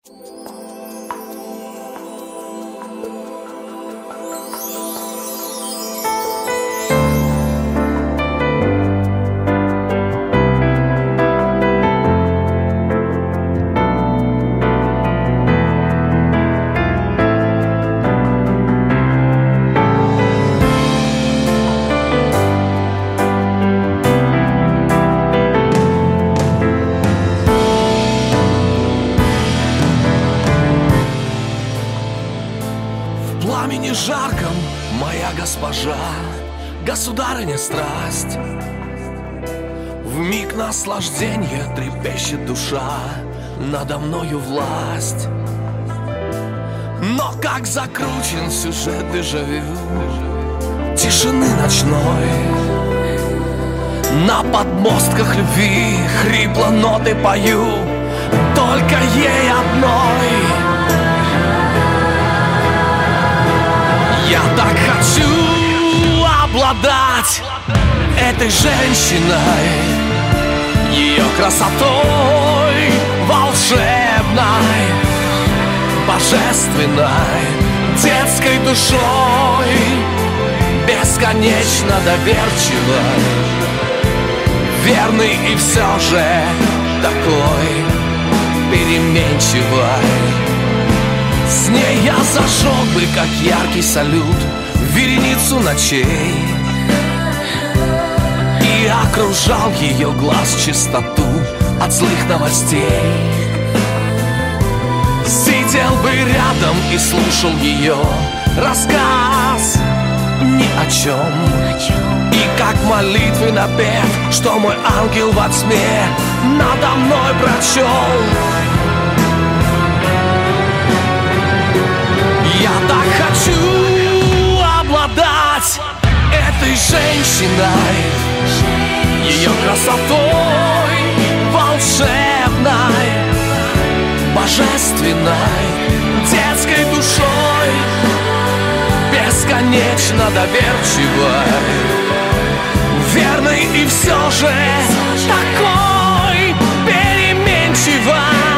В пламени жарком, моя госпожа, государыня страсть, вмиг наслаждения трепещет душа, надо мною власть. Но как закручен сюжет дежавю тишины ночной, на подмостках любви хрипло ноты пою только ей одной. Я так хочу обладать этой женщиной, ее красотой волшебной, божественной, детской душой, бесконечно доверчивой, верный и все же такой переменчивой. С ней я зажег бы, как яркий салют, вереницу ночей и окружал ее глаз чистоту от злых новостей. Сидел бы рядом и слушал ее рассказ ни о чем, и как молитвы напев, что мой ангел во тьме надо мной прочел. Я так хочу обладать этой женщиной, ее красотой волшебной, божественной, детской душой, бесконечно доверчивой, верной и все же такой переменчивой.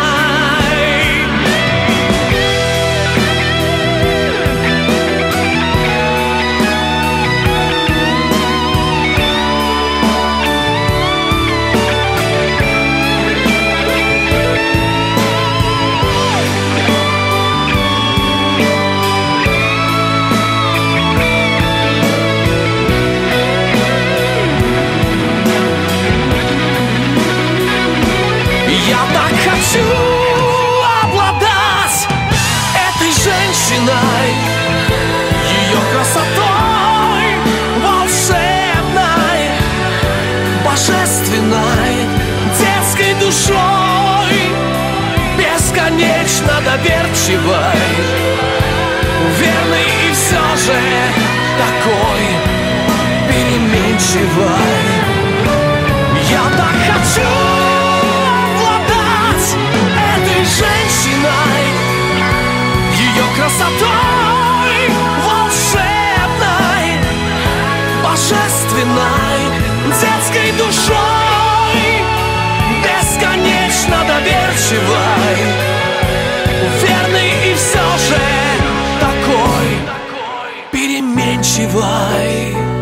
Хочу обладать этой женщиной, ее красотой волшебной, божественной, детской душой, бесконечно доверчивой, верной и все же такой переменчивой. Я так хочу женщиной, ее красотой волшебной, божественной, детской душой, бесконечно доверчивой, верной и все же такой переменчивой.